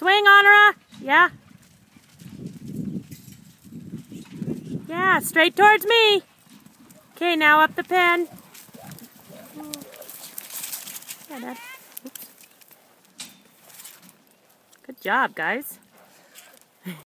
Swing, Honora. Yeah. Yeah, straight towards me. Okay, now up the pen. Yeah, Dad. Oops. Good job, guys.